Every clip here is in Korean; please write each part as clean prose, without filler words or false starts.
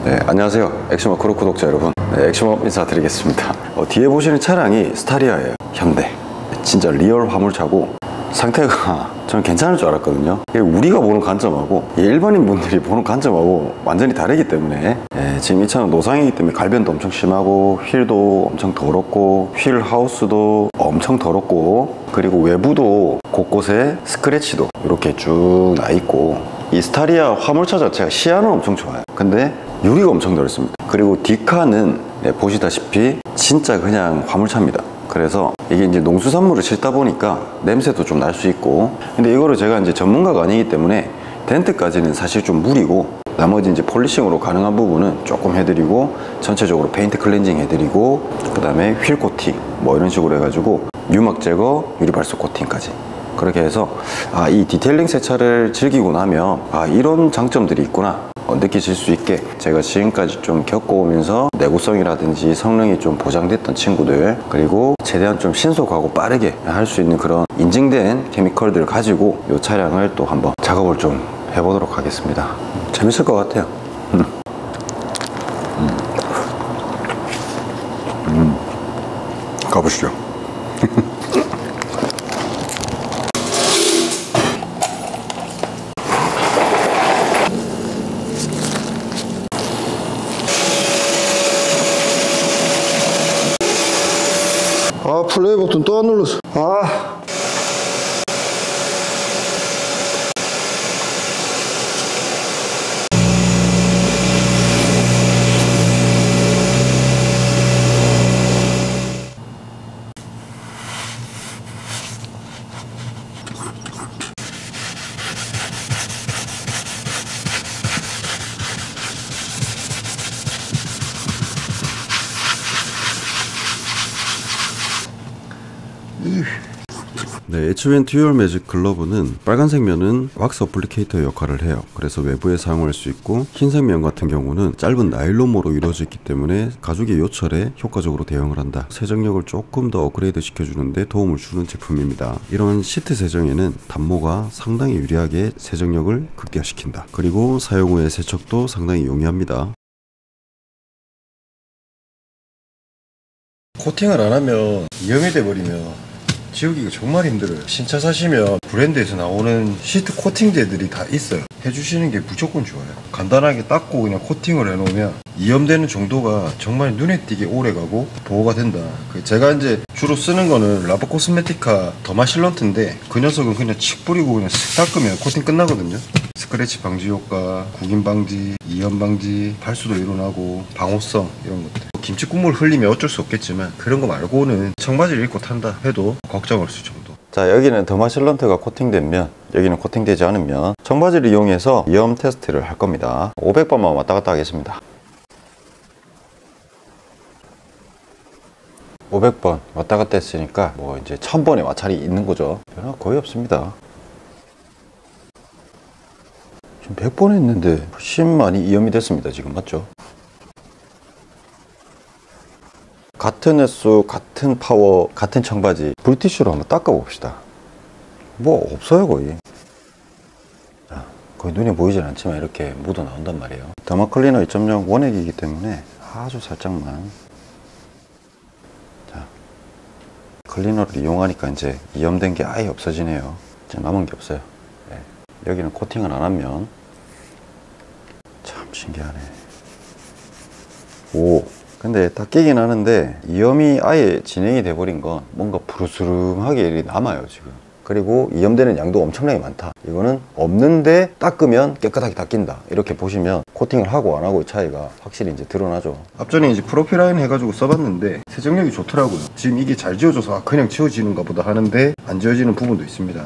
네, 안녕하세요. 액션업 크루 구독자 여러분. 네, 액션업 인사드리겠습니다. 뒤에 보시는 차량이 스타리아예요. 현대. 진짜 리얼 화물차고 상태가 저는 괜찮을 줄 알았거든요. 우리가 보는 관점하고 일반인 분들이 보는 관점하고 완전히 다르기 때문에 지금 이 차는 노상이기 때문에 갈변도 엄청 심하고 휠도 엄청 더럽고 휠 하우스도 엄청 더럽고 그리고 외부도 곳곳에 스크래치도 이렇게 쭉 나 있고, 이 스타리아 화물차 자체가 시야는 엄청 좋아요. 근데 유리가 엄청 넓습니다. 그리고 뒷칸은 보시다시피 진짜 그냥 화물차입니다. 그래서 이게 이제 농수산물을 싣다 보니까 냄새도 좀 날 수 있고, 근데 이거를 제가 이제 전문가가 아니기 때문에 덴트까지는 사실 좀 무리고, 나머지 이제 폴리싱으로 가능한 부분은 조금 해드리고, 전체적으로 페인트 클렌징 해드리고, 그 다음에 휠 코팅 뭐 이런 식으로 해가지고 유막 제거, 유리발석 코팅까지 그렇게 해서 이 디테일링 세차를 즐기고 나면 이런 장점들이 있구나 느끼실 수 있게, 제가 지금까지 좀 겪어오면서 내구성이라든지 성능이 좀 보장됐던 친구들, 그리고 최대한 좀 신속하고 빠르게 할 수 있는 그런 인증된 케미컬들을 가지고 이 차량을 또 한번 작업을 좀 해보도록 하겠습니다. 재밌을 것 같아요. 가보시죠. 플레이 버튼 또 안 눌렀어. 네, HON 듀얼 매직 글러브는 빨간색 면은 왁스 어플리케이터 역할을 해요. 그래서 외부에 사용할 수 있고, 흰색 면 같은 경우는 짧은 나일론모로 이루어져 있기 때문에 가죽의 요철에 효과적으로 대응을 한다. 세정력을 조금 더 업그레이드 시켜주는데 도움을 주는 제품입니다. 이런 시트 세정에는 단모가 상당히 유리하게 세정력을 극대화시킨다. 그리고 사용 후의 세척도 상당히 용이합니다. 코팅을 안 하면 이염이 돼버리면 지우기가 정말 힘들어요. 신차 사시면 브랜드에서 나오는 시트 코팅제들이 다 있어요. 해주시는 게 무조건 좋아요. 간단하게 닦고 그냥 코팅을 해놓으면 이염되는 정도가 정말 눈에 띄게 오래가고 보호가 된다. 제가 이제 주로 쓰는 거는 라보 코스메티카 더마실런트인데, 그 녀석은 그냥 칙 뿌리고 그냥 슥 닦으면 코팅 끝나거든요. 스크래치 방지 효과, 구김 방지, 이염 방지, 발수도 일어나고 방호성 이런 것들. 김치 국물 흘리면 어쩔 수 없겠지만 그런 거 말고는 청바지를 입고 탄다 해도 걱정 없을 정도. 자, 여기는 더마실런트가 코팅된 면, 여기는 코팅되지 않은 면, 청바지를 이용해서 이염 테스트를 할 겁니다. 500번만 왔다 갔다 하겠습니다. 500번 왔다 갔다 했으니까 뭐 이제 1000번의 마찰이 있는 거죠. 변화 거의 없습니다. 지금 100번 했는데 훨씬 많이 이염이 됐습니다. 지금 맞죠? 같은 횟수, 같은 파워, 같은 청바지 물티슈로 한번 닦아 봅시다. 뭐 없어요 거의. 거의 눈에 보이진 않지만 이렇게 묻어 나온단 말이에요. 더마클리너 2.0 원액이기 때문에 아주 살짝만. 자, 클리너를 이용하니까 이제 이염된 게 아예 없어지네요. 이제 남은 게 없어요. 네. 여기는 코팅을 안 하면 참 신기하네. 오, 근데 닦이긴 하는데 이염이 아예 진행이 돼버린 건 뭔가 부르스름하게 남아요 지금. 그리고 이염되는 양도 엄청나게 많다. 이거는 없는데 닦으면 깨끗하게 닦인다. 이렇게 보시면 코팅을 하고 안 하고의 차이가 확실히 이제 드러나죠. 앞전에 이제 프로필라인 해가지고 써봤는데 세정력이 좋더라고요. 지금 이게 잘 지워져서 그냥 지워지는가 보다 하는데 안 지워지는 부분도 있습니다.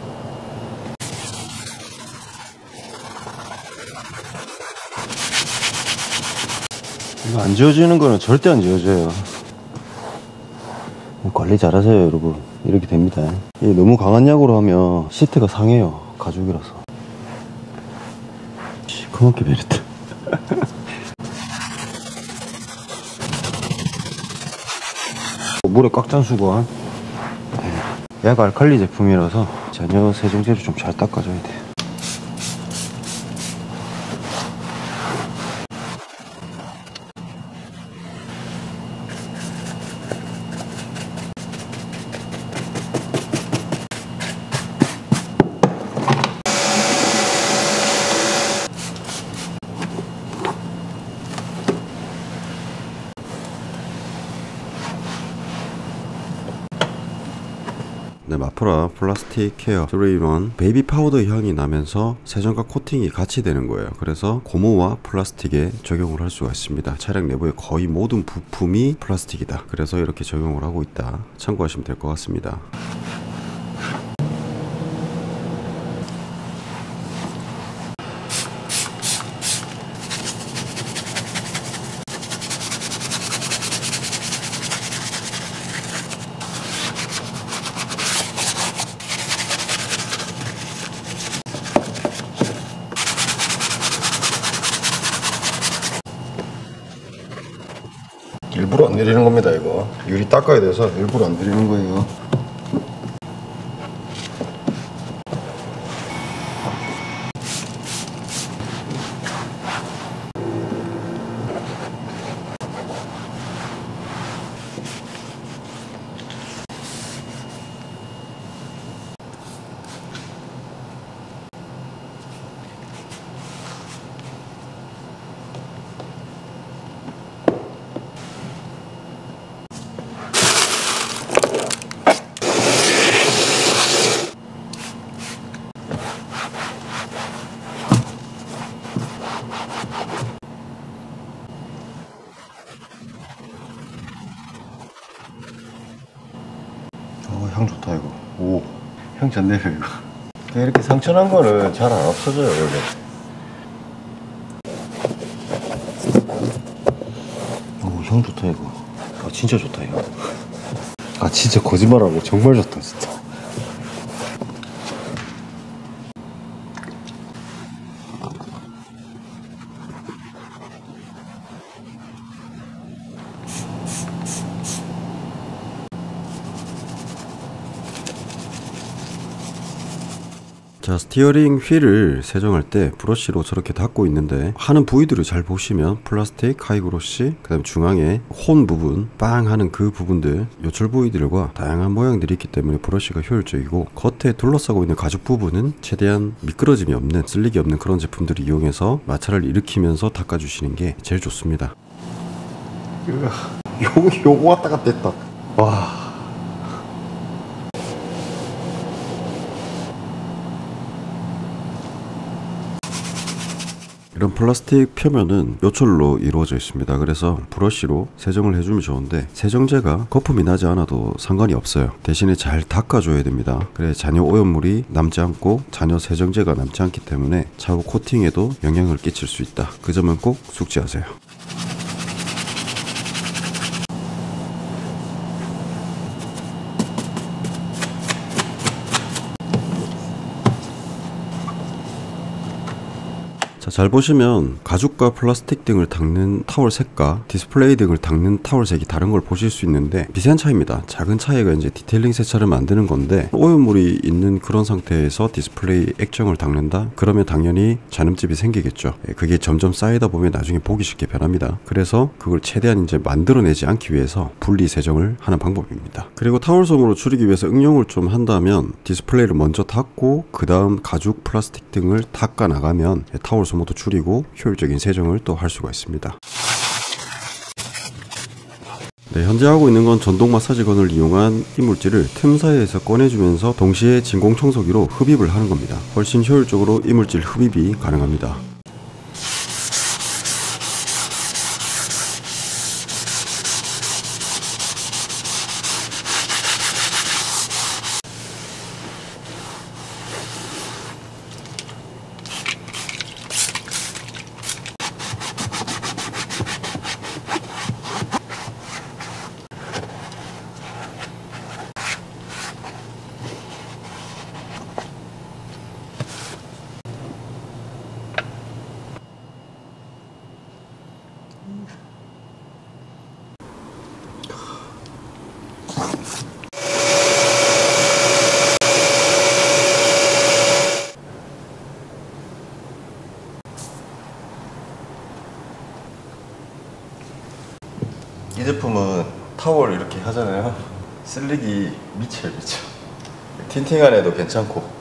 이거 안 지워지는 거는 절대 안 지워져요. 관리 잘하세요 여러분. 이렇게 됩니다. 이게 너무 강한 약으로 하면 시트가 상해요. 가죽이라서. 시커멓게 베렸다. 물에 꽉 찬 수건. 약 알칼리 제품이라서 전혀 세정제로 좀 잘 닦아줘야 돼요. 마프라 플라스틱 케어 3-in-1 베이비 파우더 향이 나면서 세정과 코팅이 같이 되는 거예요. 그래서 고무와 플라스틱에 적용을 할 수가 있습니다. 차량 내부의 거의 모든 부품이 플라스틱이다. 그래서 이렇게 적용을 하고 있다. 참고하시면 될 것 같습니다. 일부러 안 내리는 겁니다. 이거 유리 닦아야 돼서 일부러 안 내리는 거예요. 향 좋다 이거. 오, 향 좋네요 이거. 이렇게 상처난 거는 잘 안 없어져요 원래. 오, 향 좋다 이거. 아 진짜 좋다 이거. 아 진짜 거짓말하고 정말 좋다 진짜. 자, 스티어링 휠을 세정할 때 브러쉬로 저렇게 닦고 있는데 하는 부위들을 잘 보시면 플라스틱, 하이그로시, 그 다음 중앙에 혼 부분, 빵 하는 그 부분들, 요철 부위들과 다양한 모양들이 있기 때문에 브러쉬가 효율적이고, 겉에 둘러싸고 있는 가죽 부분은 최대한 미끄러짐이 없는, 쓸리기 없는 그런 제품들을 이용해서 마찰을 일으키면서 닦아주시는 게 제일 좋습니다. 요거 왔다 갔다 했다. 와. 이런 플라스틱 표면은 요철로 이루어져 있습니다. 그래서 브러쉬로 세정을 해주면 좋은데, 세정제가 거품이 나지 않아도 상관이 없어요. 대신에 잘 닦아줘야 됩니다. 그래 잔여 오염물이 남지 않고 잔여 세정제가 남지 않기 때문에 차후 코팅에도 영향을 끼칠 수 있다. 그 점은 꼭 숙지하세요. 자, 잘 보시면 가죽과 플라스틱 등을 닦는 타월 색과 디스플레이 등을 닦는 타월 색이 다른 걸 보실 수 있는데, 미세한 차이입니다. 작은 차이가 이제 디테일링 세차를 만드는 건데, 오염물이 있는 그런 상태에서 디스플레이 액정을 닦는다? 그러면 당연히 잔음집이 생기겠죠. 그게 점점 쌓이다 보면 나중에 보기 쉽게 변합니다. 그래서 그걸 최대한 이제 만들어내지 않기 위해서 분리 세정을 하는 방법입니다. 그리고 타월솜으로 줄이기 위해서 응용을 좀 한다면 디스플레이를 먼저 닦고 그 다음 가죽, 플라스틱 등을 닦아 나가면 타월솜 모두 줄이고 효율적인 세정을 또 할 수가 있습니다. 네, 현재 하고 있는 건 전동 마사지건을 이용한 이물질을 틈 사이에서 꺼내주면서 동시에 진공청소기로 흡입을 하는 겁니다. 훨씬 효율적으로 이물질 흡입이 가능합니다. 이 제품은 타월 이렇게 하잖아요. 쓸리기 미쳐요 미쳐. 틴팅 안 해도 괜찮고.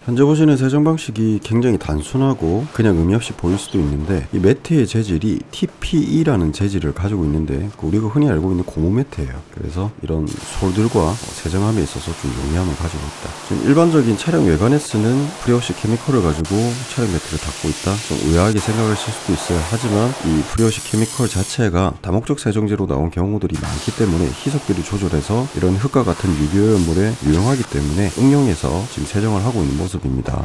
현재 보시는 세정 방식이 굉장히 단순하고 그냥 의미 없이 보일 수도 있는데, 이 매트의 재질이 TPE라는 재질을 가지고 있는데 우리가 흔히 알고 있는 고무 매트예요. 그래서 이런 솔들과 세정함에 있어서 좀 용이함을 가지고 있다. 지금 일반적인 차량 외관에 쓰는 프리워시 케미컬을 가지고 차량 매트를 닦고 있다, 좀 의아하게 생각하실 수도 있어요. 하지만 이 프리워시 케미컬 자체가 다목적 세정제로 나온 경우들이 많기 때문에 희석비를 조절해서 이런 흙과 같은 유기오염물에 유용하기 때문에 응용해서 지금 세정을 하고 있는 모습입니다.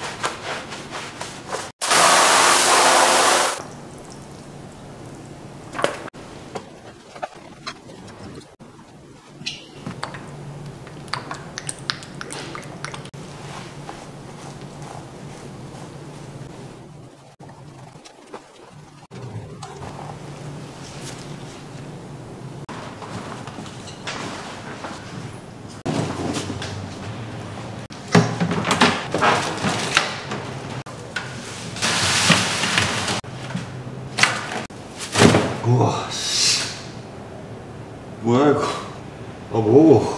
우와, 뭐야 이거? 아 뭐고?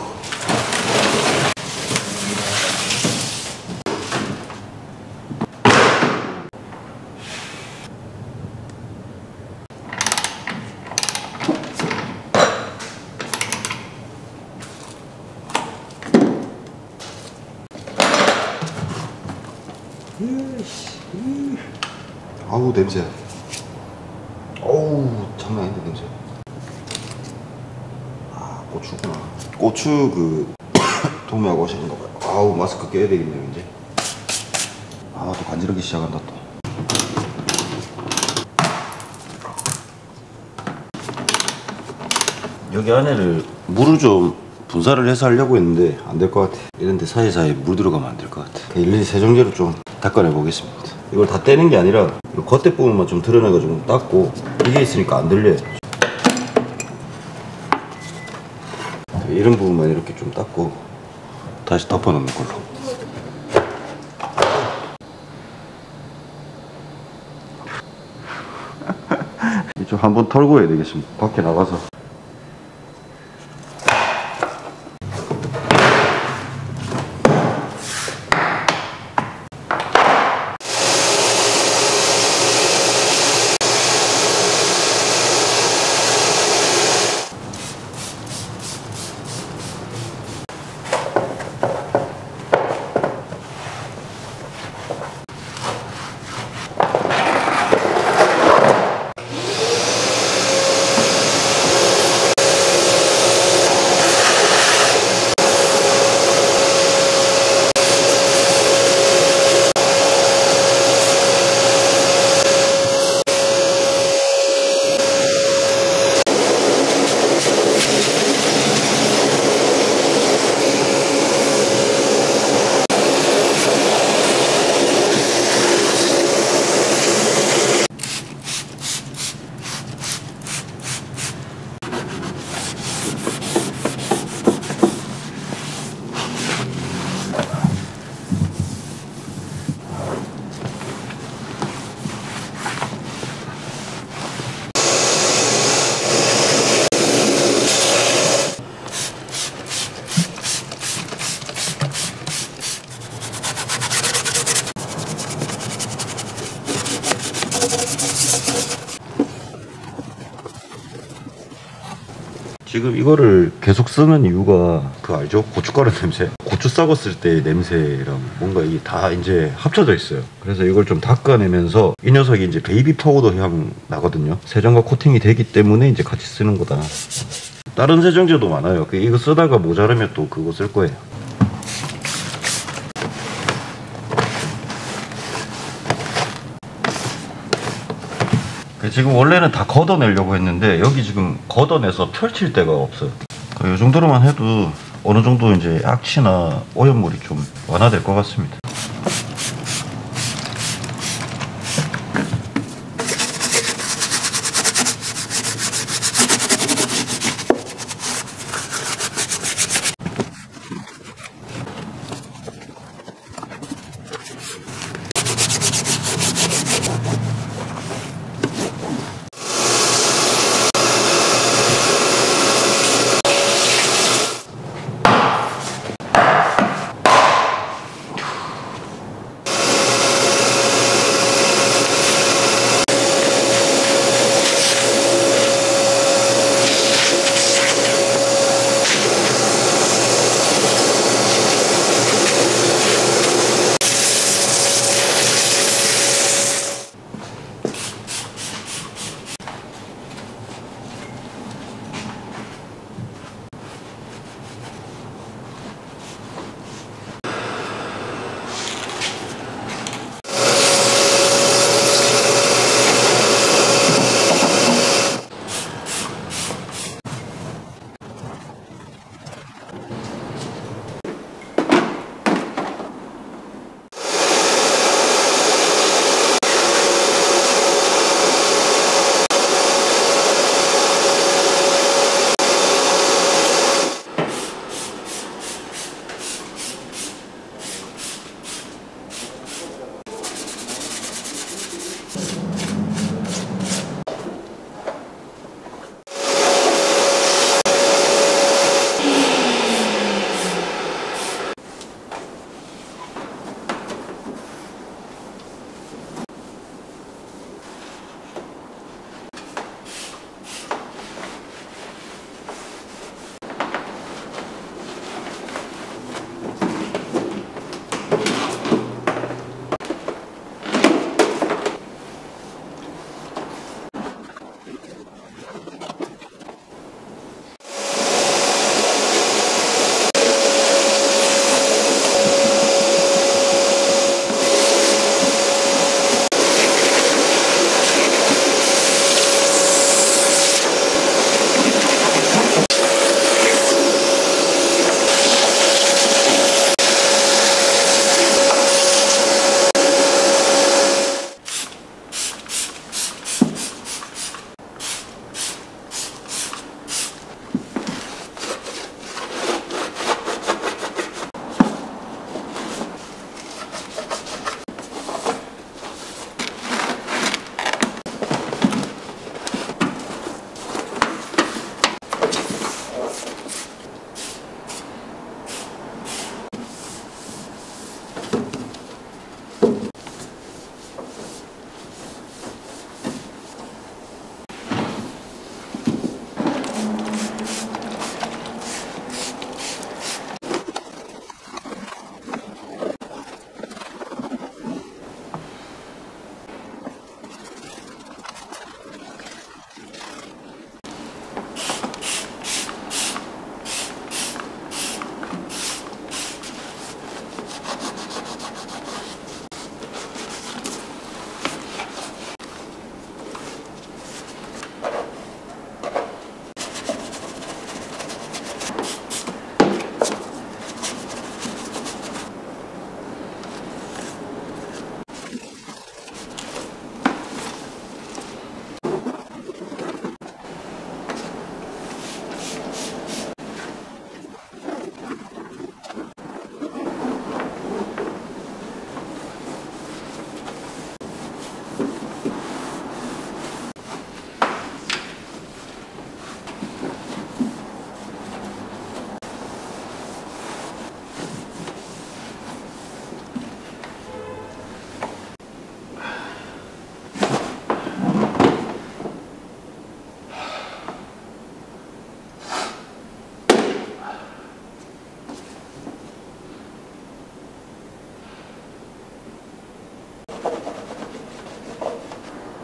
아우 냄새. 어우 장난 아닌데 냄새. 아 고추구나. 고추 그 동매하고 하시는 거 봐요. 아우 마스크 껴야 되겠네요 이제. 아 또 간지러기 시작한다 또. 여기 안에를 물을 좀 분사를 해서 하려고 했는데 안 될 것 같아. 이런데 사이사이 물 들어가면 안 될 것 같아. 일일이 세정제로 좀 닦아내 보겠습니다. 이걸 다 떼는 게 아니라 이 겉에 부분만 좀 드러내가지고 닦고, 이게 있으니까 안 들려요. 이런 부분만 이렇게 좀 닦고 다시 덮어놓는 걸로. 이쪽 한번 털고 해야 되겠습니다. 밖에 나가서. 지금 이거를 계속 쓰는 이유가 그 알죠? 고춧가루 냄새. 고추 썩었을 때 냄새랑 뭔가 이게 다 이제 합쳐져 있어요. 그래서 이걸 좀 닦아내면서 이 녀석이 이제 베이비 파우더 향 나거든요. 세정과 코팅이 되기 때문에 이제 같이 쓰는 거다. 다른 세정제도 많아요. 이거 쓰다가 모자르면 또 그거 쓸 거예요. 지금 원래는 다 걷어내려고 했는데 여기 지금 걷어내서 펼칠 데가 없어요. 이 정도로만 해도 어느 정도 이제 악취나 오염물이 좀 완화될 것 같습니다.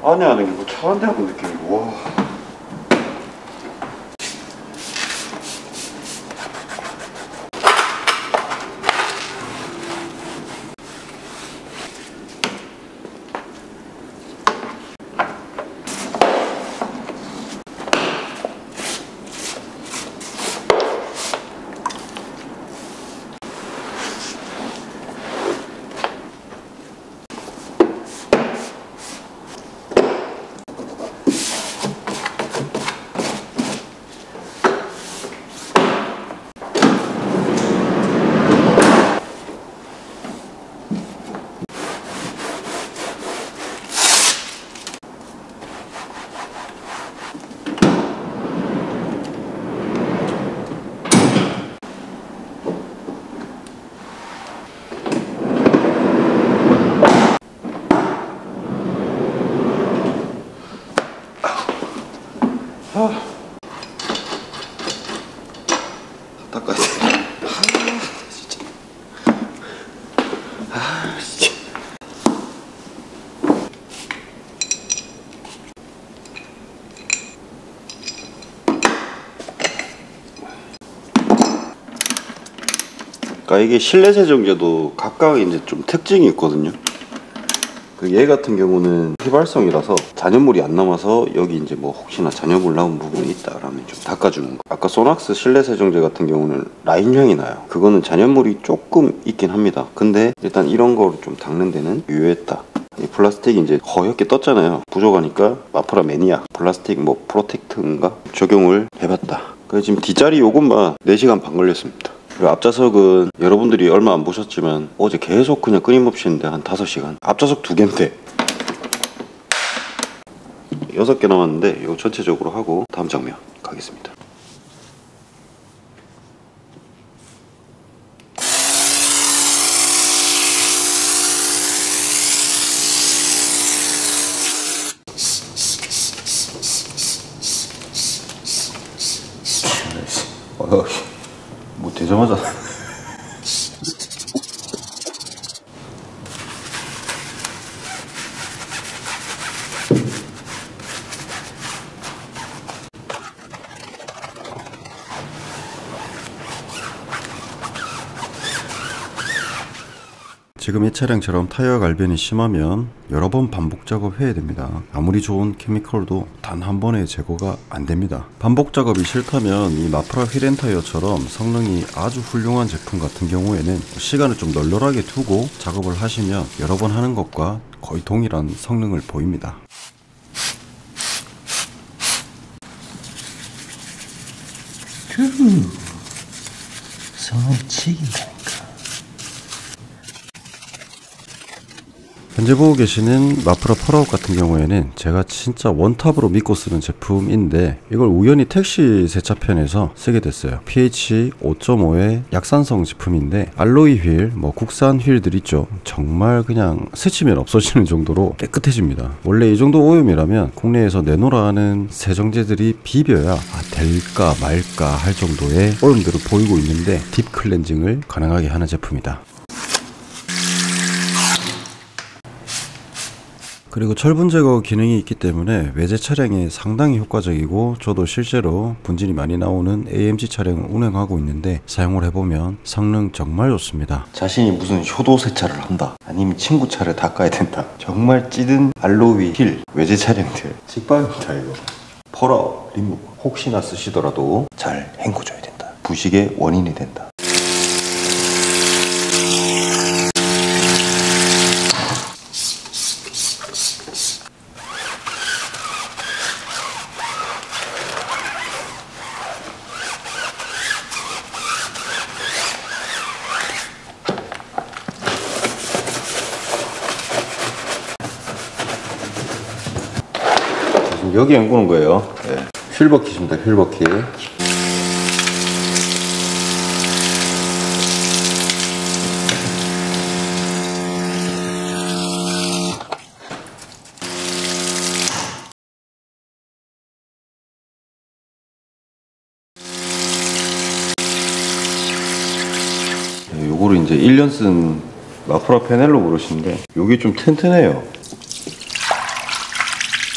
안에 하는 게 뭐 차 한 대 하는 느낌이고. 와. 닦아야 돼. 진짜. 진짜. 그러니까 이게 실내 세정제도 각각 이제 좀 특징이 있거든요. 그 얘 같은 경우는 휘발성이라서 잔여물이 안 남아서 여기 이제 뭐 혹시나 잔여물 나온 부분이 있다라면 좀 닦아주는 거. 아까 소낙스 실내 세정제 같은 경우는 라인형이 나요. 그거는 잔여물이 조금 있긴 합니다. 근데 일단 이런 거를 좀 닦는 데는 유효했다. 이 플라스틱이 이제 허옇게 떴잖아요. 부족하니까 마프라 매니아 플라스틱 뭐 프로텍트인가 적용을 해봤다. 그래서 지금 뒷자리 요것만 4시간 반 걸렸습니다. 그리고 앞좌석은 여러분들이 얼마 안 보셨지만 어제 계속 그냥 끊임없이 했는데 한 5시간. 앞좌석 2개인데 6개 남았는데 이거 전체적으로 하고 다음 장면 가겠습니다. 뭐 되자마자 지금 이 차량처럼 타이어 갈변이 심하면 여러 번 반복 작업해야 됩니다. 아무리 좋은 케미컬도 단 한 번에 제거가 안 됩니다. 반복 작업이 싫다면 이 마프라 휠 앤 타이어처럼 성능이 아주 훌륭한 제품 같은 경우에는 시간을 좀 널널하게 두고 작업을 하시면 여러 번 하는 것과 거의 동일한 성능을 보입니다. 성능이 치긴다니까. 현재 보고 계시는 마프라 펄아웃 같은 경우에는 제가 진짜 원탑으로 믿고 쓰는 제품인데 이걸 우연히 택시 세차편에서 쓰게 됐어요. pH 5.5의 약산성 제품인데 알로이 휠, 뭐 국산 휠들 있죠. 정말 그냥 스치면 없어지는 정도로 깨끗해집니다. 원래 이 정도 오염이라면 국내에서 내놓으라 하는 세정제들이 비벼야 될까 말까 할 정도의 오염들을 보이고 있는데 딥 클렌징을 가능하게 하는 제품이다. 그리고 철분 제거 기능이 있기 때문에 외제 차량에 상당히 효과적이고 저도 실제로 분진이 많이 나오는 AMG 차량을 운행하고 있는데 사용을 해보면 성능 정말 좋습니다. 자신이 무슨 효도 세차를 한다 아니면 친구 차를 닦아야 된다 정말 찌든 알로이 힐 외제 차량들 직방입니다. 이거 펄아웃 리무버 혹시나 쓰시더라도 잘 헹궈줘야 된다. 부식의 원인이 된다. 여기 헹구는 거예요. 네. 휠버킷입니다. 휠버킷. 요거를 이제 1년 쓴 마프라 페넬로 부르시는데 요게 좀 튼튼해요.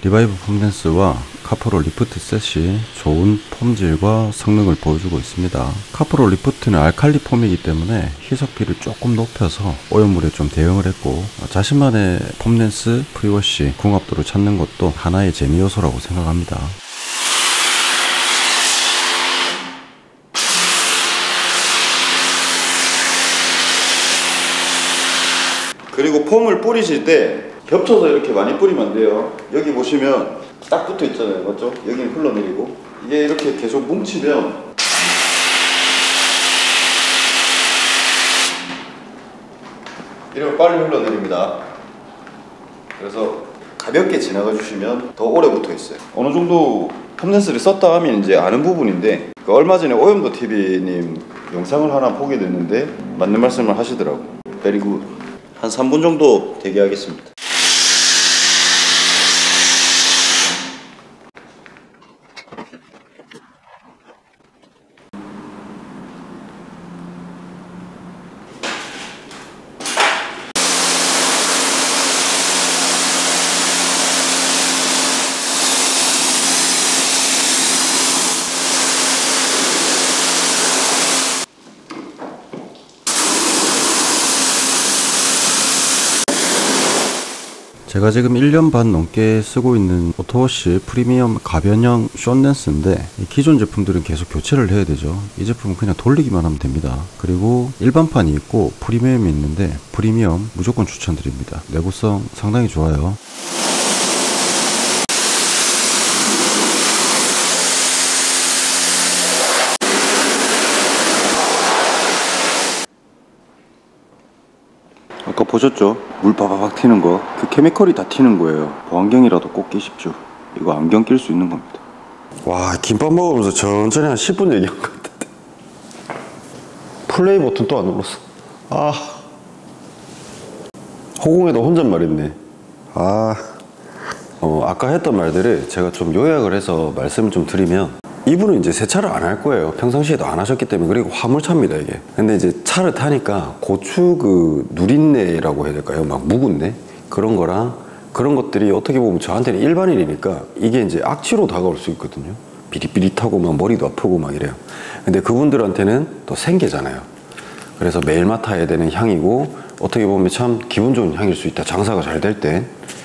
리바이브 폼렌스와 카프로 리프트 셋이 좋은 폼질과 성능을 보여주고 있습니다. 카프로 리프트는 알칼리 폼이기 때문에 희석비를 조금 높여서 오염물에 좀 대응을 했고, 자신만의 폼렌스 프리워시 궁합도를 찾는 것도 하나의 재미 요소라고 생각합니다. 그리고 폼을 뿌리실 때 겹쳐서 이렇게 많이 뿌리면 안 돼요. 여기 보시면 딱 붙어 있잖아요, 맞죠? 여기는 흘러내리고, 이게 이렇게 계속 뭉치면 이렇게 빨리 흘러내립니다. 그래서 가볍게 지나가 주시면 더 오래 붙어 있어요. 어느 정도 폼렌스를 썼다 하면 이제 아는 부분인데, 얼마 전에 오염도 TV님 영상을 하나 보게 됐는데 맞는 말씀을 하시더라고. 베리굿. 한 3분 정도 대기하겠습니다. 제가 지금 1년 반 넘게 쓰고 있는 오토워시 프리미엄 가변형 숏렌스인데, 기존 제품들은 계속 교체를 해야 되죠. 이 제품은 그냥 돌리기만 하면 됩니다. 그리고 일반판이 있고 프리미엄이 있는데, 프리미엄 무조건 추천드립니다. 내구성 상당히 좋아요. 아까 보셨죠? 물 바바박 튀는 거. 그 케미컬이 다 튀는 거예요. 보안경이라도 꼭 끼십시오. 이거 안경 낄 수 있는 겁니다. 와, 김밥 먹으면서 천천히 한 10분 얘기한 것 같은데 플레이 버튼 또 안 눌렀어. 아, 호공에도 혼잣말 했네. 아까 했던 말들을 제가 좀 요약을 해서 말씀을 좀 드리면, 이분은 이제 세차를 안 할 거예요. 평상시에도 안 하셨기 때문에. 그리고 화물차입니다, 이게. 근데 이제 차를 타니까 고추 그 누린내라고 해야 될까요? 막 묵은내? 그런 거랑 그런 것들이 어떻게 보면 저한테는 일반인이니까 이게 이제 악취로 다가올 수 있거든요. 비릿비릿하고 막 머리도 아프고 막 이래요. 근데 그분들한테는 또 생계잖아요. 그래서 매일 맡아야 되는 향이고, 어떻게 보면 참 기분 좋은 향일 수 있다. 장사가 잘 될 때.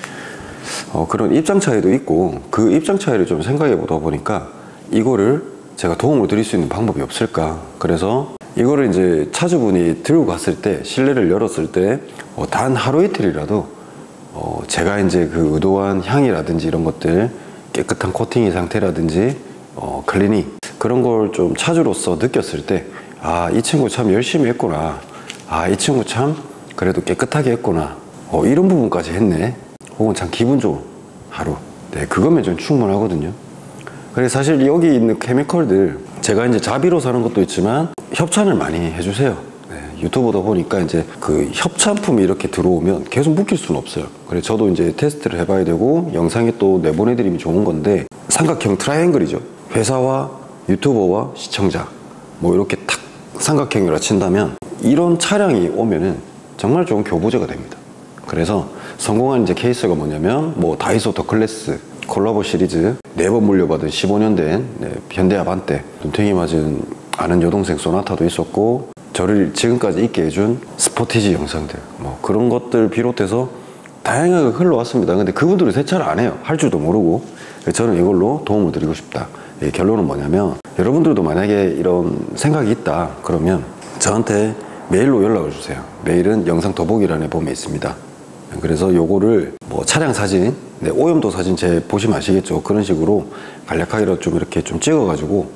그런 입장 차이도 있고, 그 입장 차이를 좀 생각해 보다 보니까 이거를 제가 도움을 드릴 수 있는 방법이 없을까. 그래서 이거를 이제 차주분이 들고 갔을 때, 실내를 열었을 때 단 하루 이틀이라도 제가 이제 그 의도한 향이라든지 이런 것들, 깨끗한 코팅의 상태라든지 클리닝, 그런 걸 좀 차주로서 느꼈을 때, 아, 이 친구 참 열심히 했구나, 아, 이 친구 참 그래도 깨끗하게 했구나, 이런 부분까지 했네, 혹은 참 기분 좋은 하루, 네, 그거면 좀 충분하거든요. 그래서 사실 여기 있는 케미컬들, 제가 이제 자비로 사는 것도 있지만 협찬을 많이 해주세요. 네, 유튜브다 보니까 이제 그 협찬품이 이렇게 들어오면 계속 묶일 수는 없어요. 그래서 저도 이제 테스트를 해봐야 되고, 영상에 또 내보내드리면 좋은 건데, 삼각형 트라이앵글이죠. 회사와 유튜버와 시청자, 뭐 이렇게 탁 삼각형이라 친다면, 이런 차량이 오면은 정말 좋은 교보제가 됩니다. 그래서 성공한 이제 케이스가 뭐냐면, 뭐 다이소 더 클래스 콜라보 시리즈 4번 물려받은 15년 된 현대 아반떼, 눈탱이 맞은 아는 여동생 소나타도 있었고, 저를 지금까지 있게 해준 스포티지 영상들, 뭐 그런 것들 비롯해서 다양하게 흘러왔습니다. 근데 그분들은 세차를 안 해요. 할 줄도 모르고. 저는 이걸로 도움을 드리고 싶다. 결론은 뭐냐면, 여러분들도 만약에 이런 생각이 있다 그러면 저한테 메일로 연락을 주세요. 메일은 영상 더보기란에 보면 있습니다. 그래서 요거를 뭐 차량 사진, 오염도 사진 제 보시면 아시겠죠. 그런 식으로 간략하게 좀 이렇게 좀 찍어가지고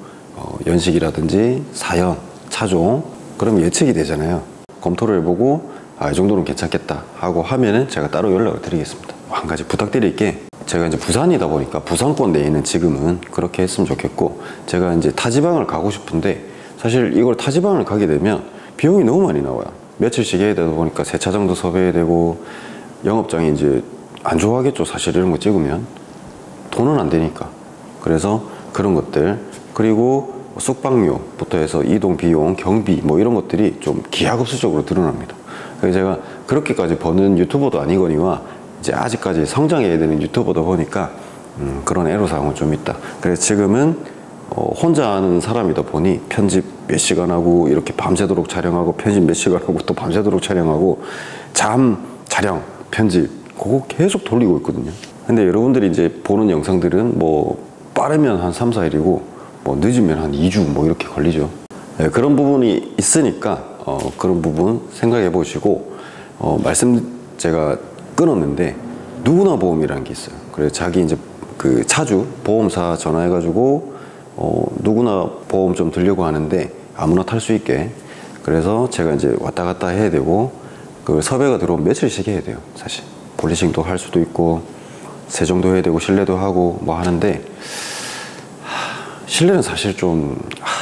연식이라든지 사연, 차종, 그럼 예측이 되잖아요. 검토를 해보고 이 정도는 괜찮겠다 하고 하면은 제가 따로 연락을 드리겠습니다. 한 가지 부탁드릴 게, 제가 이제 부산이다 보니까 부산권 내에는 지금은 그렇게 했으면 좋겠고, 제가 이제 타지방을 가고 싶은데, 사실 이걸 타지방을 가게 되면 비용이 너무 많이 나와요. 며칠씩 해야 되다 보니까 세차장도 섭외해야 되고, 영업장이 이제 안 좋아하겠죠. 사실 이런 거 찍으면 돈은 안 되니까. 그래서 그런 것들, 그리고 숙박료부터 해서 이동 비용, 경비 뭐 이런 것들이 좀 기하급수적으로 드러납니다. 그래서 제가 그렇게까지 버는 유튜버도 아니거니와 이제 아직까지 성장해야 되는 유튜버다 보니까 그런 애로사항은 좀 있다. 그래서 지금은 혼자 하는 사람이다 보니 편집 몇 시간 하고 이렇게 밤새도록 촬영하고 편집 몇 시간 하고 또 밤새도록 촬영하고 촬영, 편집 그거 계속 돌리고 있거든요. 근데 여러분들이 이제 보는 영상들은 뭐 빠르면 한 3, 4일이고 뭐 늦으면 한 2주 뭐 이렇게 걸리죠. 네, 그런 부분이 있으니까 그런 부분 생각해 보시고 말씀 제가 끊었는데 누구나 보험이라는 게 있어요. 그래서 자기 이제 그 차주 보험사 전화해 가지고 누구나 보험 좀 들려고 하는데 아무나 탈 수 있게 그래서 제가 이제 왔다 갔다 해야 되고 그 섭외가 들어오면 며칠씩 해야 돼요. 사실 폴리싱도 할 수도 있고 세정도 해야 되고 실내도 하고 뭐 하는데 실내는 사실 좀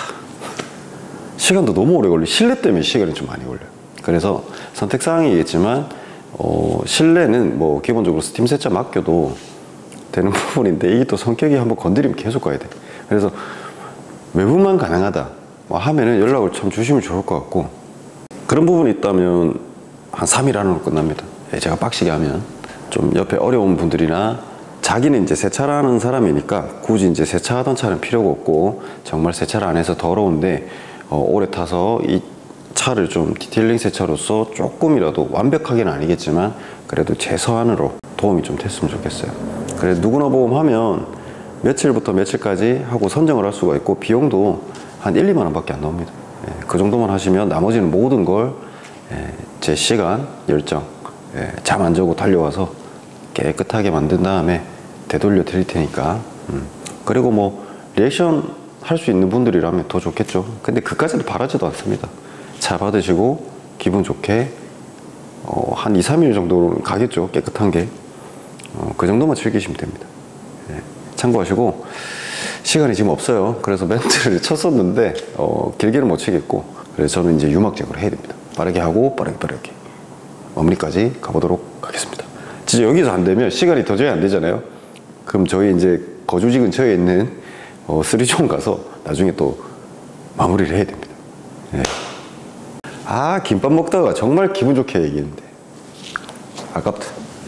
시간도 너무 오래 걸려. 실내 때문에 시간이 좀 많이 걸려요. 그래서 선택사항이겠지만 실내는 뭐 기본적으로 스팀 세차 맡겨도 되는 부분인데 이게 또 성격이 한번 건드리면 계속 가야 돼. 그래서 외부만 가능하다 하면은 연락을 참 주시면 좋을 것 같고 그런 부분이 있다면 한 3일 안으로 끝납니다. 제가 빡시게 하면 좀 옆에 어려운 분들이나 자기는 이제 세차를 하는 사람이니까 굳이 이제 세차하던 차는 필요가 없고 정말 세차를 안 해서 더러운데 오래 타서 이 차를 좀 디테일링 세차로서 조금이라도 완벽하게는 아니겠지만 그래도 최소한으로 도움이 좀 됐으면 좋겠어요. 그래서 누구나 보험하면 며칠부터 며칠까지 하고 선정을 할 수가 있고 비용도 한 1, 2만 원 밖에 안 나옵니다. 그 정도만 하시면 나머지는 모든 걸 제 시간, 열정, 잠 안 자고 달려와서 깨끗하게 만든 다음에 되돌려 드릴 테니까 그리고 뭐 리액션 할 수 있는 분들이라면 더 좋겠죠. 근데 그까지도 바라지도 않습니다. 차 받으시고 기분 좋게 한 2, 3일 정도는 가겠죠. 깨끗한 게 그 정도만 즐기시면 됩니다. 참고하시고 시간이 지금 없어요. 그래서 멘트를 쳤었는데 길게는 못 치겠고 그래서 저는 이제 유막 제거를 해야 됩니다. 빠르게 하고 빠르게 마무리까지 가보도록 하겠습니다. 진짜 여기서 안 되면 시간이 도저히 안 되잖아요. 그럼 저희 이제 거주지 근처에 있는 3존 가서 나중에 또 마무리를 해야 됩니다. 김밥 먹다가 정말 기분 좋게 얘기했는데 아깝다.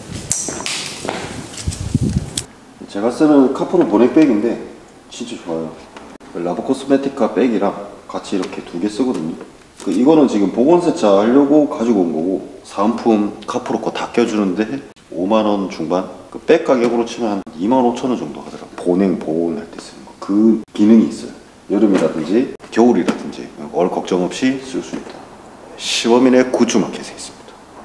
제가 쓰는 카푸노 보냉백인데 진짜 좋아요. 라보코스메티카 백이랑 같이 이렇게 2개 쓰거든요. 이거는 지금 보건세차 하려고 가지고 온 거고 사은품 카푸로 거 다 껴주는데 5만원 중반? 그 백 가격으로 치면 한 25,000원 정도 하더라고요. 보냉할 때 쓰는 거. 그 기능이 있어요. 여름이라든지 겨울이라든지 얼 걱정 없이 쓸 수 있다. 시범인의 굿즈 마켓에 있습니다.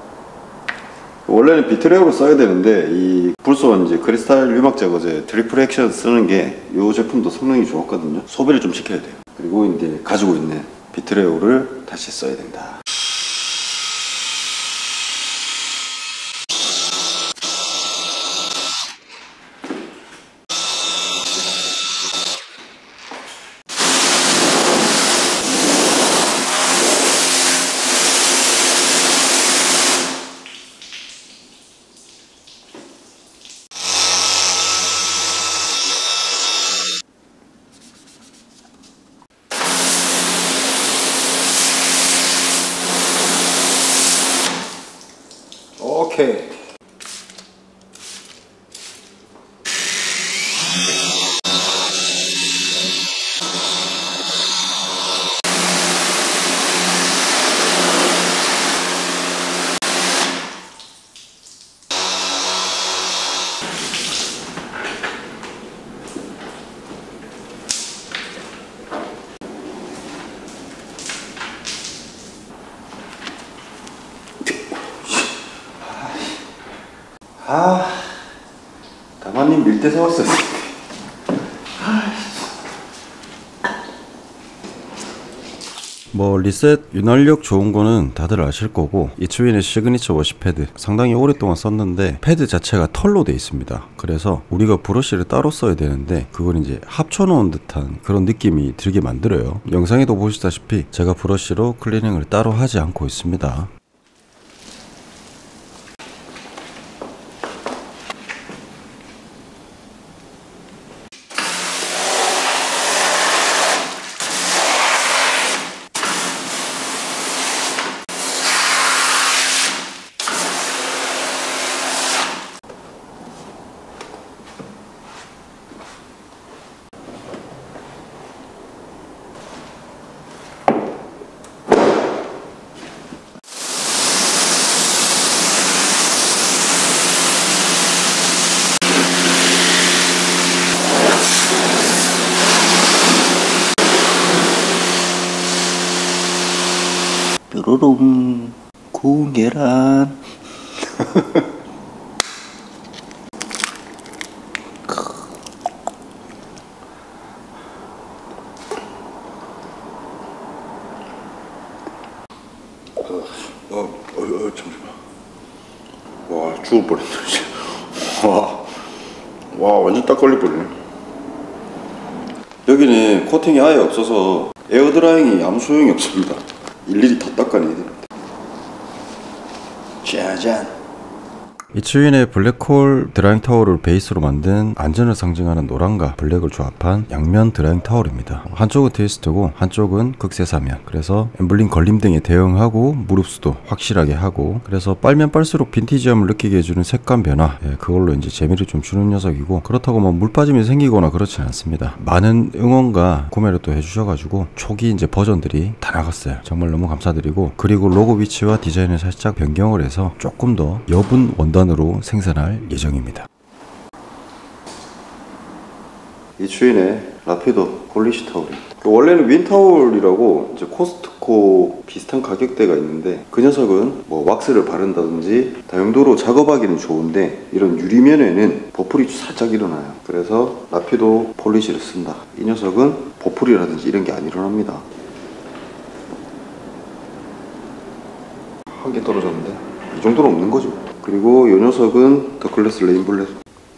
원래는 비트레오로 써야 되는데 이 불소원 이제 크리스탈 유막 제거제 트리플 액션 쓰는 게 이 제품도 성능이 좋았거든요. 소비를 좀 시켜야 돼요. 그리고 이제 가지고 있는 비트레오를 다시 써야 된다. 오케이. 다마님 밀대 세웠어요. 뭐 리셋 윤활력 좋은 거는 다들 아실 거고 이츠윈의 시그니처 워시 패드 상당히 오랫동안 썼는데 패드 자체가 털로 돼 있습니다. 그래서 우리가 브러쉬를 따로 써야 되는데 그걸 이제 합쳐 놓은 듯한 그런 느낌이 들게 만들어요. 영상에도 보시다시피 제가 브러쉬로 클리닝을 따로 하지 않고 있습니다. 뾰로롱 구운 계란. 잠시만. 와, 죽을 뻔했네. 와, 완전 딱 걸릴 뻔했네. 여기는 코팅이 아예 없어서 에어드라잉이 아무 소용이 없습니다. 일일이 다 닦아내야 됩니다. 짜잔. 이츠윈의 블랙홀 드라잉 타월을 베이스로 만든 안전을 상징하는 노란과 블랙을 조합한 양면 드라잉 타월입니다. 한쪽은 트위스트고 한쪽은 극세사면. 그래서 엠블링 걸림 등에 대응하고 무릎수도 확실하게 하고, 그래서 빨면 빨수록 빈티지함을 느끼게 해주는 색감 변화, 그걸로 이제 재미를 좀 주는 녀석이고, 그렇다고 뭐 물 빠짐이 생기거나 그렇진 않습니다. 많은 응원과 구매를 또 해주셔가지고 초기 이제 버전들이 다 나갔어요. 정말 너무 감사드리고, 그리고 로고 위치와 디자인을 살짝 변경을 해서 조금 더 여분 원단으로 생산할 예정입니다. 이츠윈의 라피도 폴리시 타올입니다. 원래는 윈타올이라고 이제 코스트코 비슷한 가격대가 있는데, 그 녀석은 뭐 왁스를 바른다든지 다용도로 작업하기는 좋은데 이런 유리면에는 보풀이 살짝 일어나요. 그래서 라피도 폴리시를 쓴다. 이 녀석은 보풀이라든지 이런 게 안 일어납니다. 한 개 떨어졌는데 이 정도는 없는 거죠. 그리고 이 녀석은 더클래스 레인블랙,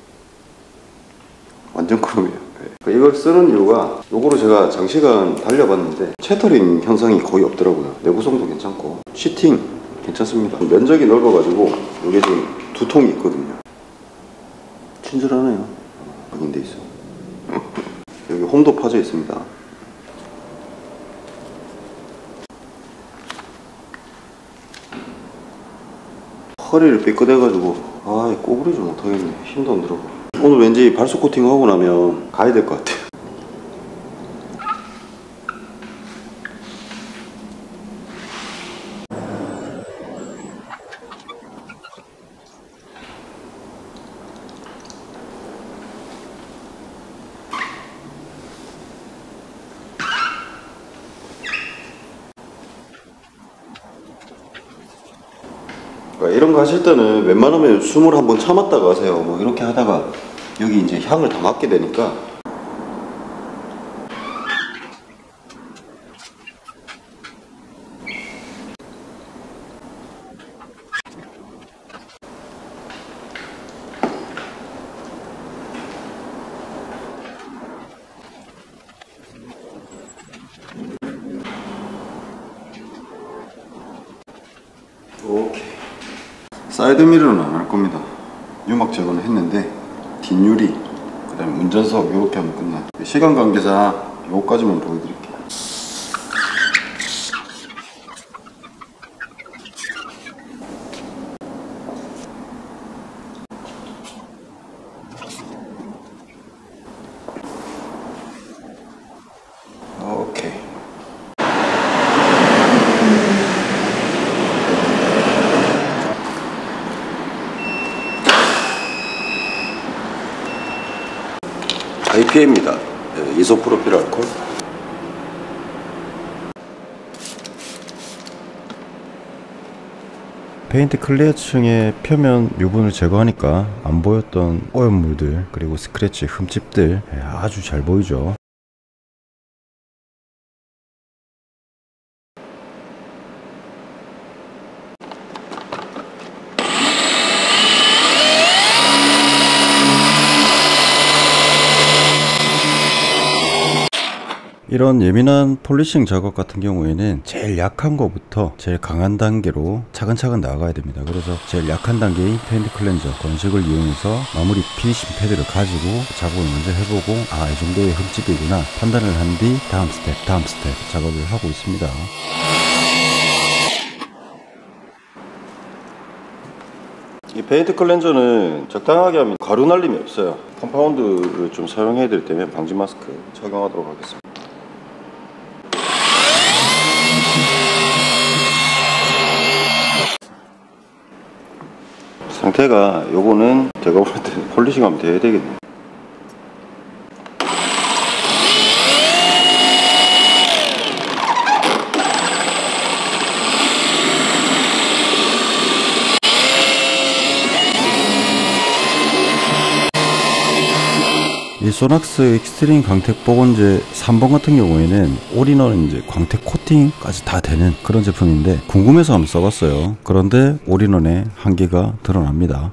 완전 크롬이에요. 이걸 쓰는 이유가, 요거로 제가 장시간 달려봤는데 채터링 현상이 거의 없더라고요. 내구성도 괜찮고 시팅 괜찮습니다. 면적이 넓어가지고 여기 지금 두 통이 있거든요. 친절하네요. 확인돼 있어. 여기 홈도 파져 있습니다. 허리를 삐끗해가지고 꼬부리지 못하겠네. 힘도 안 들어가. 오늘 왠지 발수 코팅 하고 나면 가야 될 것 같아요. 이런 거 하실 때는 웬만하면 숨을 한번 참았다가 하세요. 뭐 이렇게 하다가 여기 이제 향을 다 맡게 되니까. 오케이. 사이드미러는 안 할 겁니다. 유막 제거는 했는데 뒷유리, 그 다음에 운전석 이렇게 하면 끝나요. 시간 관계상 요거까지만 보여드릴게요. 오케이. IPA입니다. 이소프로필 알코올. 페인트 클리어층의 표면 유분을 제거하니까 안 보였던 오염물들, 그리고 스크래치, 흠집들 아주 잘 보이죠. 이런 예민한 폴리싱 작업 같은 경우에는 제일 약한 거부터 제일 강한 단계로 차근차근 나아가야 됩니다. 그래서 제일 약한 단계인 페인트 클렌저 건식을 이용해서 마무리 피니싱 패드를 가지고 작업을 먼저 해보고, 이 정도의 흠집이구나 판단을 한 뒤 다음 스텝 작업을 하고 있습니다. 이 페인트 클렌저는 적당하게 하면 가루 날림이 없어요. 컴파운드를 좀 사용해야 될 때면 방지 마스크 착용하도록 하겠습니다. 상태가, 요거는 제가 볼 때 폴리싱 하면 돼야 되겠네요. 소낙스 익스트림 광택 보건제 3번 같은 경우에는 올인원 이제 광택 코팅까지 다 되는 그런 제품인데 궁금해서 한번 써봤어요. 그런데 올인원의 한계가 드러납니다.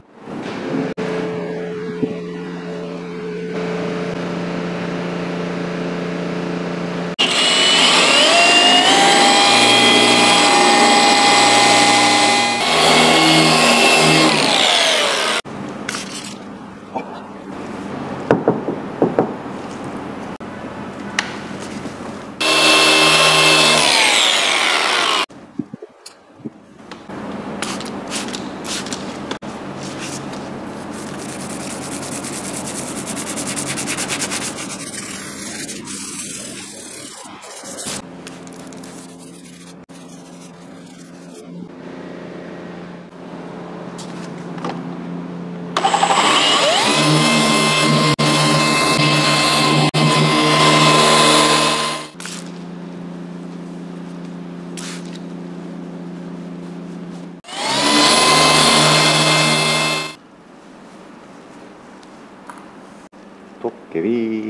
도깨비.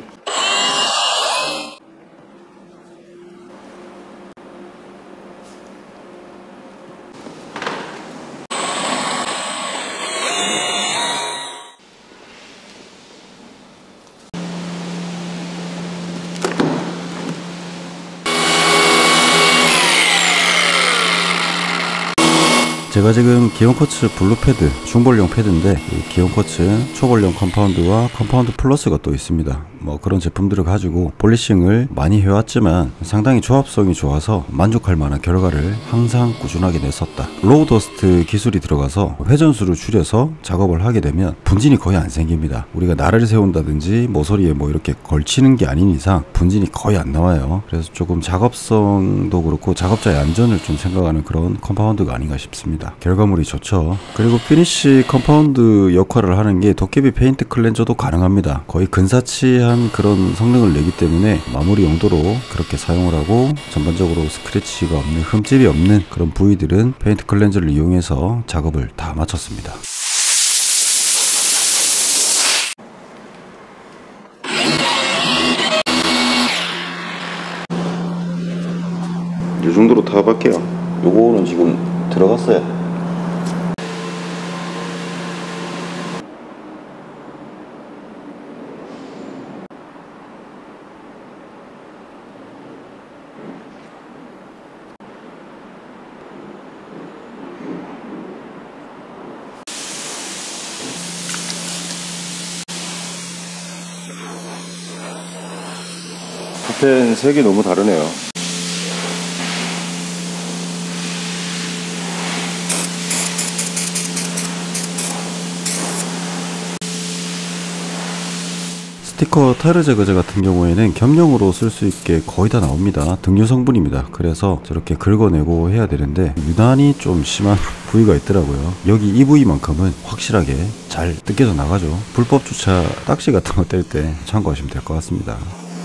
제가 지금 기온커츠 블루 패드, 중볼용 패드인데 이 기온커츠 초볼용 컴파운드와 컴파운드 플러스가 또 있습니다. 뭐 그런 제품들을 가지고 폴리싱을 많이 해왔지만 상당히 조합성이 좋아서 만족할 만한 결과를 항상 꾸준하게 냈었다. 로우 더스트 기술이 들어가서 회전수를 줄여서 작업을 하게 되면 분진이 거의 안 생깁니다. 우리가 나를 세운다든지 모서리에 뭐 이렇게 걸치는 게 아닌 이상 분진이 거의 안 나와요. 그래서 조금 작업성도 그렇고 작업자의 안전을 좀 생각하는 그런 컴파운드가 아닌가 싶습니다. 결과물이 좋죠. 그리고 피니쉬 컴파운드 역할을 하는 게 도깨비 페인트 클렌저도 가능합니다. 거의 근사치한 그런 성능을 내기 때문에 마무리 용도로 그렇게 사용을 하고 전반적으로 스크래치가 없는, 흠집이 없는 그런 부위들은 페인트 클렌저를 이용해서 작업을 다 마쳤습니다. 이 정도로 타박해요. 요거는 지금 들어갔어요. 펜 색이 너무 다르네요. 스티커 타일 제거제 같은 경우에는 겸용으로 쓸 수 있게 거의 다 나옵니다. 등유 성분입니다. 그래서 저렇게 긁어내고 해야 되는데 유난히 좀 심한 부위가 있더라고요. 여기 이 부위만큼은 확실하게 잘 뜯겨져 나가죠. 불법 주차 딱지 같은 거 뗄 때 참고하시면 될 것 같습니다.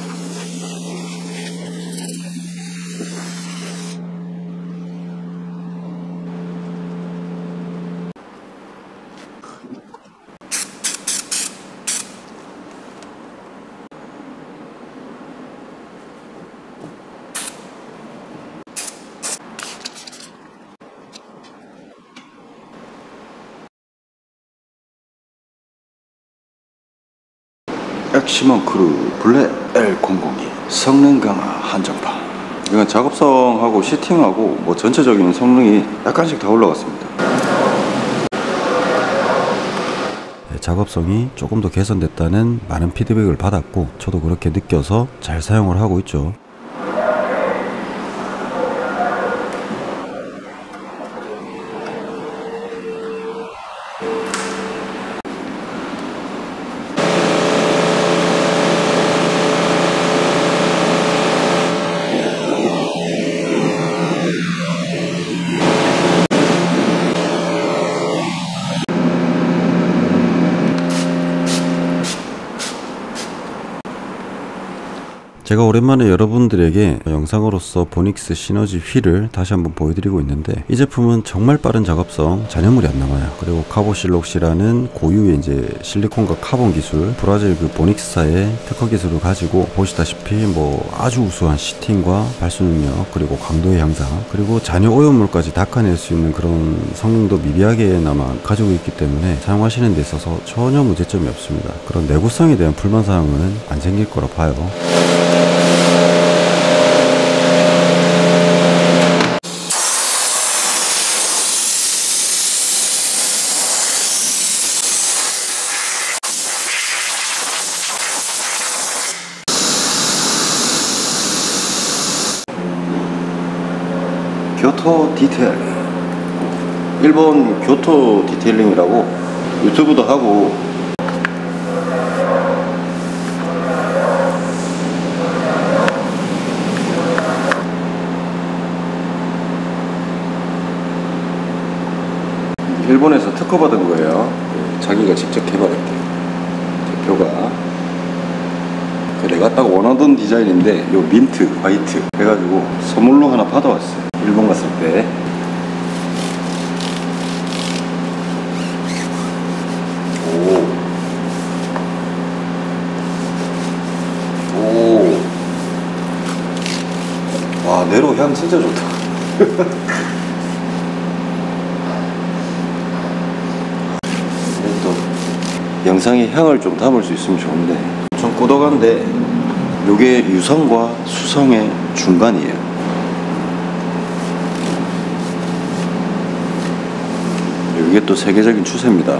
액시먼 크루 블랙 L002 성능 강화 한정판. 이건 작업성하고 시팅하고 뭐 전체적인 성능이 약간씩 다 올라갔습니다. 작업성이 조금 더 개선됐다는 많은 피드백을 받았고 저도 그렇게 느껴서 잘 사용을 하고 있죠. 제가 오랜만에 여러분들에게 영상으로서 보닉스 시너지 휠을 다시 한번 보여드리고 있는데, 이 제품은 정말 빠른 작업성, 잔여물이 안 남아요. 그리고 카보실록시라는 고유의 이제 실리콘과 카본 기술, 브라질 그 보닉스사의 특허 기술을 가지고 보시다시피 뭐 아주 우수한 시팅과 발수 능력, 그리고 강도의 향상, 그리고 잔여 오염물까지 닦아낼 수 있는 그런 성능도 미비하게나마 가지고 있기 때문에 사용하시는 데 있어서 전혀 문제점이 없습니다. 그런 내구성에 대한 불만사항은 안 생길 거라 봐요. 교토 디테일, 일본 교토 디테일링이라고 유튜브도 하고 일본에서 특허받은 거예요. 자기가 직접 개발했대요, 대표가. 내가 딱 원하던 디자인인데 요 민트 화이트 해가지고 선물로 하나 받아왔어요, 일본 갔을 때. 오. 와, 네로 향 진짜 좋다. 또 영상에 향을 좀 담을 수 있으면 좋은데 좀 꾸덕한데, 요게 유성과 수성의 중간이에요. 이게 또 세계적인 추세입니다.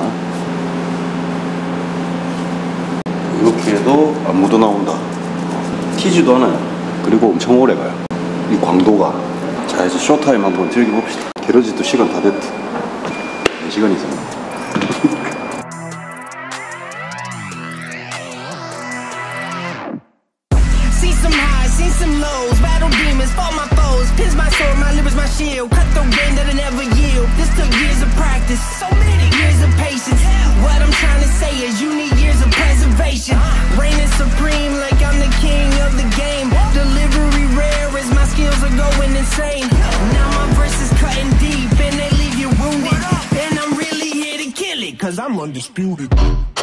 이렇게 해도 안 묻어 나온다, 튀지도 않아요. 그리고 엄청 오래 가요, 이 광도가. 자, 이제 쇼타임 한번 즐겨봅시다. 게러지도 시간 다 됐다. 4시간 이상. See some highs, see some lows, battle demons, fought my foes, pins my sword, my liver's my shield, cut the rain that'll never yield. This took years of practice, so many years of patience. What I'm trying to say is you need years of preservation. Reigning supreme like I'm the king of the game. Delivery rare as my skills are going insane. Now my verse is cutting deep and they leave you wounded. And I'm really here to kill it, cause I'm undisputed.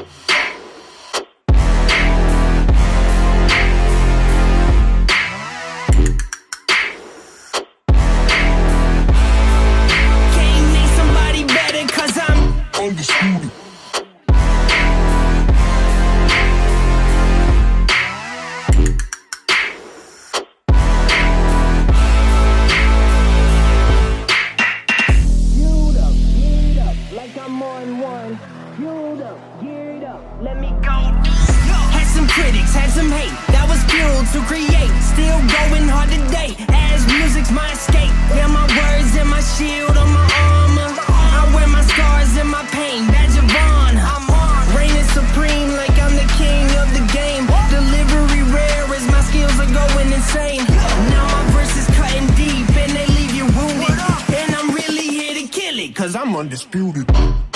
Let me go. Had some critics, had some hate. That was fuel to create. Still going hard today. As music's my escape. Yeah, my words and my shield on my armor. I wear my scars and my pain. Badge of honor. I'm on. Reigning supreme like I'm the king of the game. Delivery rare as my skills are going insane. Now my verse is cutting deep and they leave you wounded. And I'm really here to kill it, cause I'm undisputed.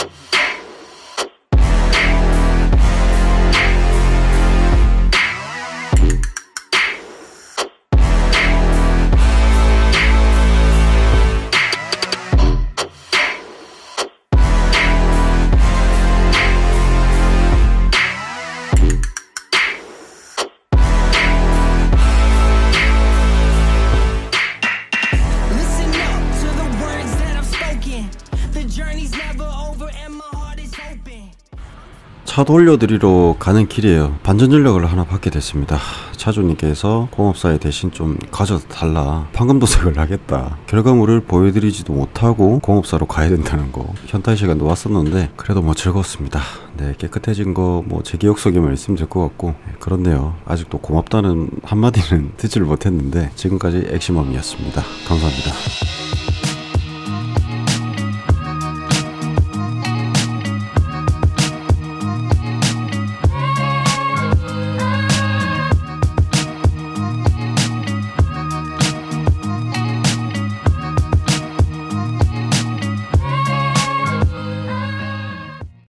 차 돌려드리러 가는 길이에요. 반전 전력을 하나 받게 됐습니다. 차주님께서 공업사에 대신 좀 가져다 달라, 판금 도색을 하겠다, 결과물을 보여드리지도 못하고 공업사로 가야 된다는 거. 현타의 시간도 왔었는데 그래도 뭐 즐거웠습니다. 네, 깨끗해진 거 뭐 제 기억 속에만 있으면 될 것 같고, 그렇네요. 아직도 고맙다는 한마디는 듣지를 못했는데 지금까지 엑시멈이었습니다. 감사합니다.